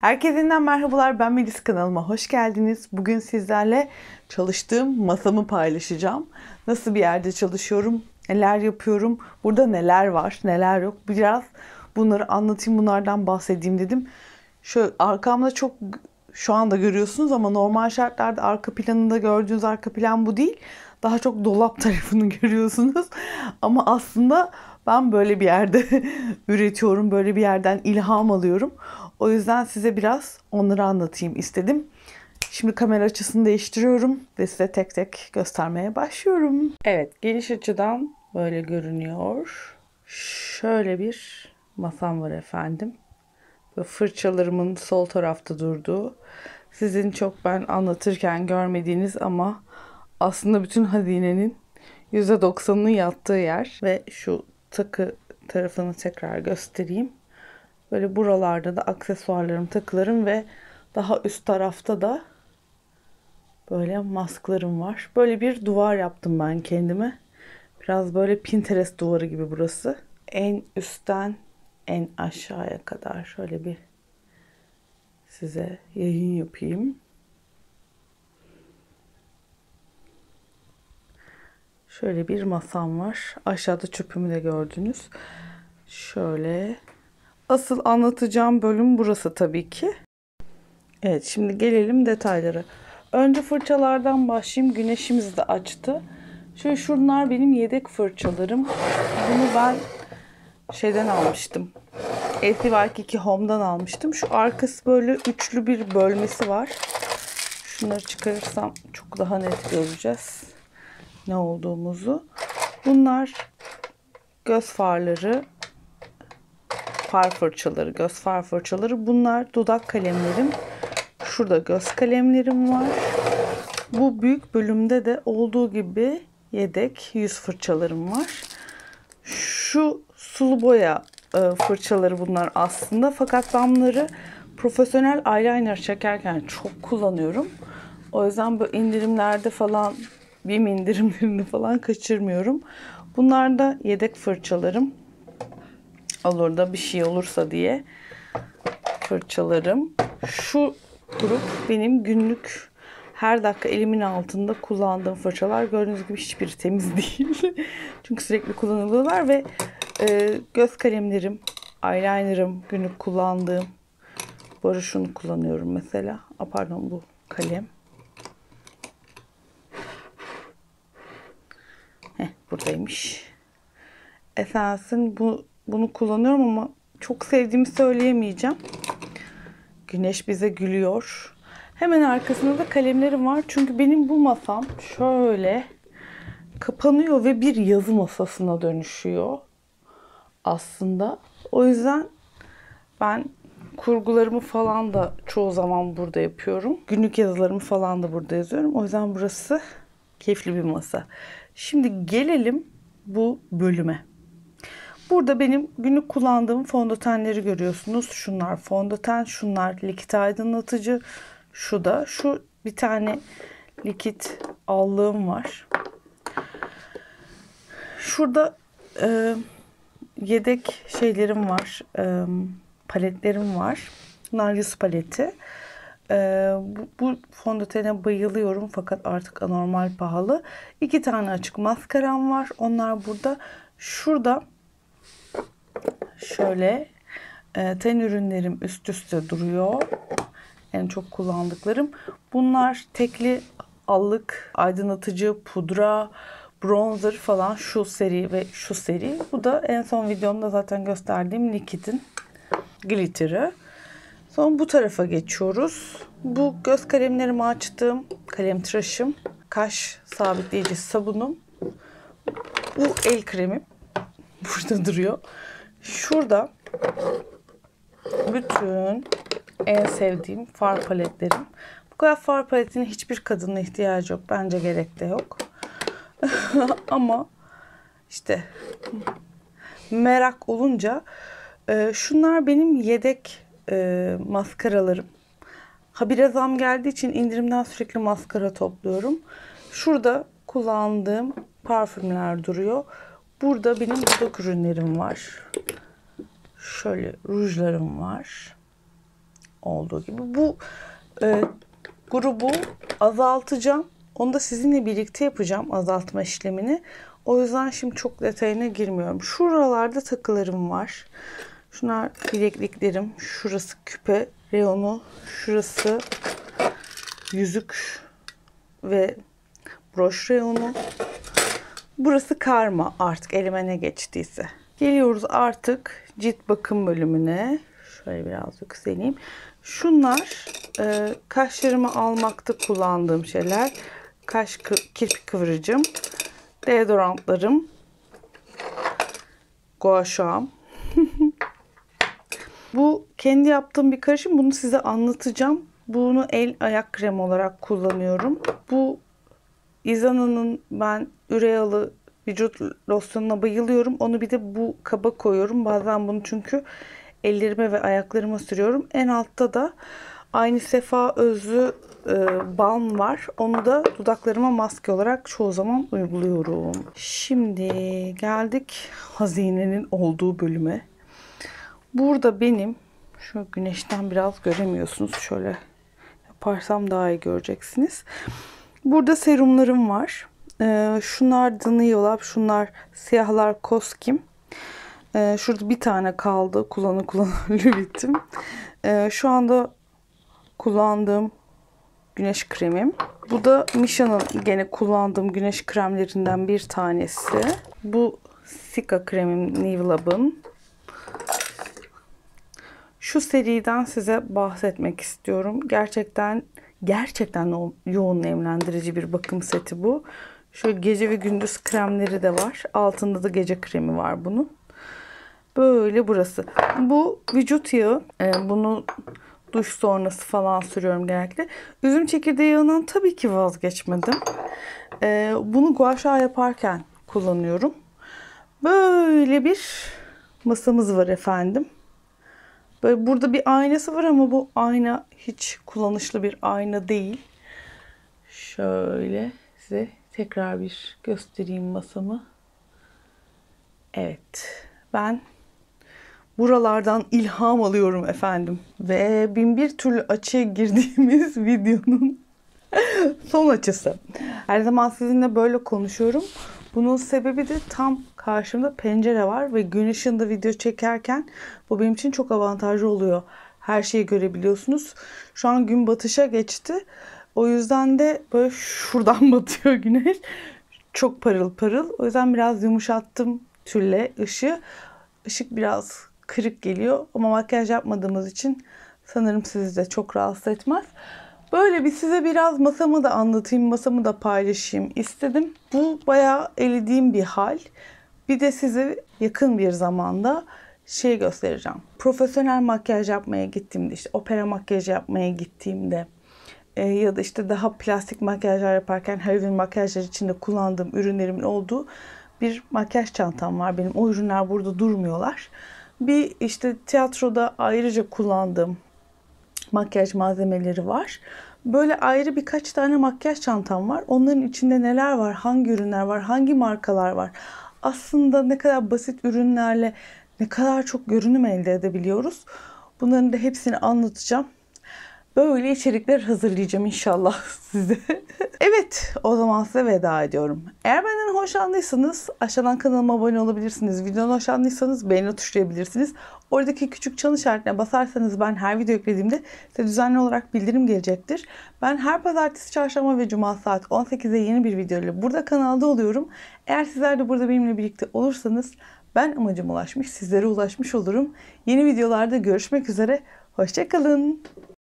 Herkese yeniden merhabalar. Ben Melis, kanalıma hoş geldiniz. Bugün sizlerle çalıştığım masamı paylaşacağım. Nasıl bir yerde çalışıyorum, neler yapıyorum, burada neler var, neler yok. Biraz bunları anlatayım, bunlardan bahsedeyim dedim. Şöyle arkamda çok şu anda görüyorsunuz ama normal şartlarda arka planında gördüğünüz arka plan bu değil. Daha çok dolap tarafını görüyorsunuz. Ama aslında ben böyle bir yerde üretiyorum, böyle bir yerden ilham alıyorum. O yüzden size biraz onları anlatayım istedim. Şimdi kamera açısını değiştiriyorum ve size tek tek göstermeye başlıyorum. Evet, geniş açıdan böyle görünüyor. Şöyle bir masam var efendim. Ve fırçalarımın sol tarafta durduğu, sizin çok ben anlatırken görmediğiniz ama aslında bütün hazinenin %90'ının yattığı yer. Ve şu takı tarafını tekrar göstereyim. Böyle buralarda da aksesuarlarım, takılarım ve daha üst tarafta da böyle masklarım var. Böyle bir duvar yaptım ben kendime. Biraz böyle Pinterest duvarı gibi burası. En üstten en aşağıya kadar şöyle bir size yayın yapayım. Şöyle bir masam var. Aşağıda çöpümü de gördünüz. Şöyle. Asıl anlatacağım bölüm burası tabii ki. Evet, şimdi gelelim detaylara. Önce fırçalardan başlayayım. Güneşimiz de açtı. Şunlar benim yedek fırçalarım. Bunu ben şeyden almıştım. LC Home'dan almıştım. Şu arkası böyle üçlü bir bölmesi var. Şunları çıkarırsam çok daha net göreceğiz ne olduğumuzu. Bunlar göz farları, far fırçaları, göz far fırçaları. Bunlar dudak kalemlerim. Şurada göz kalemlerim var. Bu büyük bölümde de olduğu gibi yedek yüz fırçalarım var. Şu sulu boya fırçaları bunlar aslında. Fakat ben bunları profesyonel eyeliner çekerken çok kullanıyorum. O yüzden bu indirimlerde falan, BİM indirimlerini falan kaçırmıyorum. Bunlar da yedek fırçalarım. Olur da bir şey olursa diye fırçalarım. Şu grup benim günlük her dakika elimin altında kullandığım fırçalar. Gördüğünüz gibi hiçbiri temiz değil. Çünkü sürekli kullanılıyorlar ve göz kalemlerim, eyelinerım, günlük kullandığım. Bu arada şunu kullanıyorum mesela. Pardon, bu kalem. Buradaymış. Essence'in bunu kullanıyorum ama çok sevdiğimi söyleyemeyeceğim. Güneş bize gülüyor. Hemen arkasında da kalemlerim var. Çünkü benim bu masam şöyle kapanıyor ve bir yazı masasına dönüşüyor aslında. O yüzden ben kurgularımı falan da çoğu zaman burada yapıyorum. Günlük yazılarımı falan da burada yazıyorum. O yüzden burası keyifli bir masa. Şimdi gelelim bu bölüme. Burada benim günlük kullandığım fondötenleri görüyorsunuz. Şunlar fondöten, şunlar likit aydınlatıcı. Şu bir tane likit allığım var. Şurada yedek şeylerim var. Paletlerim var. Bunlar yüz paleti. Bu fondötene bayılıyorum fakat artık anormal pahalı. 2 tane açık maskaram var. Onlar burada. Şurada şöyle ten ürünlerim üst üste duruyor. En çok kullandıklarım. Bunlar tekli allık, aydınlatıcı, pudra, bronzer falan, şu seri ve şu seri. Bu da en son videomda zaten gösterdiğim Liquid'in glitter'ı. Sonra bu tarafa geçiyoruz. Bu göz kalemlerimi açtığım kalem tıraşım, kaş sabitleyici sabunum. Bu el kremim burada duruyor. Şurada bütün en sevdiğim far paletlerim. Bu kadar far paletine hiçbir kadının ihtiyacı yok. Bence gerek de yok. Ama işte merak olunca şunlar benim yedek maskaralarım. Habire zam geldiği için indirimden sürekli maskara topluyorum. Şurada kullandığım parfümler duruyor. Burada benim dudak ürünlerim var. Şöyle rujlarım var. olduğu gibi. Bu grubu azaltacağım. Onu da sizinle birlikte yapacağım, azaltma işlemini. O yüzden şimdi çok detayına girmiyorum. Şuralarda takılarım var. Şunlar bilekliklerim. Şurası küpe reyonu. Şurası yüzük ve broş reyonu. Burası karma, artık elime ne geçtiyse. Geliyoruz artık cilt bakım bölümüne. Şöyle biraz yükseleyim. Şunlar kaşlarımı almakta kullandığım şeyler. Kirpik kıvırıcım. Deodorantlarım. Gua Sha. Bu kendi yaptığım bir karışım. Bunu size anlatacağım. Bunu el ayak kremi olarak kullanıyorum. Bu Izana'nın ben üreyalı vücut losyonuna bayılıyorum. Onu bir de bu kaba koyuyorum. Bazen bunu çünkü ellerime ve ayaklarıma sürüyorum. En altta da aynı Sefa Özlü balm var. Onu da dudaklarıma maske olarak çoğu zaman uyguluyorum. Şimdi geldik hazinenin olduğu bölüme. Burada benim şu güneşten biraz göremiyorsunuz. Şöyle yaparsam daha iyi göreceksiniz. Burada serumlarım var. Şunlar Daniolab, şunlar siyahlar Koskim. Şurada bir tane kaldı. Kullanı bittim. Şu anda kullandığım güneş kremim. Bu da Misha'nın gene kullandığım güneş kremlerinden bir tanesi. Bu Sika kremim Nivelab'ın. Şu seriden size bahsetmek istiyorum. Gerçekten yoğun nemlendirici bir bakım seti bu. Şöyle gece ve gündüz kremleri de var. Altında da gece kremi var bunun. Böyle burası. Bu vücut yağı. Bunu duş sonrası falan sürüyorum genellikle. Üzüm çekirdeği yağından tabii ki vazgeçmedim. Bunu gua sha yaparken kullanıyorum. Böyle bir masamız var efendim. Böyle burada bir aynası var ama bu ayna hiç kullanışlı bir ayna değil. Şöyle size tekrar bir göstereyim masamı. Evet. Ben buralardan ilham alıyorum efendim. Ve bin bir türlü açıya girdiğimiz videonun son açısı. Her zaman sizinle böyle konuşuyorum. Bunun sebebi de tam karşımda pencere var ve gün ışığında video çekerken bu benim için çok avantajlı oluyor. Her şeyi görebiliyorsunuz. Şu an gün batışa geçti. O yüzden de böyle şuradan batıyor güneş. Çok parıl parıl. O yüzden biraz yumuşattım tülle ışığı. Işık biraz kırık geliyor ama makyaj yapmadığımız için sanırım sizi de çok rahatsız etmez. Böyle bir size biraz masamı da anlatayım, masamı da paylaşayım istedim. Bu bayağı elediğim bir hal. Bir de size yakın bir zamanda şey göstereceğim. Profesyonel makyaj yapmaya gittiğimde, işte opera makyajı yapmaya gittiğimde ya da işte daha plastik makyajlar yaparken Halloween makyajlar içinde kullandığım ürünlerimin olduğu bir makyaj çantam var benim. O ürünler burada durmuyorlar. Bir işte tiyatroda ayrıca kullandığım makyaj malzemeleri var. Böyle ayrı birkaç tane makyaj çantam var. Onların içinde neler var, hangi ürünler var, hangi markalar var. Aslında ne kadar basit ürünlerle ne kadar çok görünüm elde edebiliyoruz. Bunların da hepsini anlatacağım. Böyle içerikler hazırlayacağım inşallah size. Evet, o zaman size veda ediyorum. Eğer benden hoşlandıysanız aşağıdan kanalıma abone olabilirsiniz. Videodan hoşlandıysanız beğeni tuşlayabilirsiniz. Oradaki küçük çan işaretine basarsanız ben her video yüklediğimde size düzenli olarak bildirim gelecektir. Ben her pazartesi, çarşamba ve cuma saat 18'de yeni bir video ile burada kanalda oluyorum. Eğer sizler de burada benimle birlikte olursanız ben amacıma ulaşmış, sizlere ulaşmış olurum. Yeni videolarda görüşmek üzere. Hoşça kalın.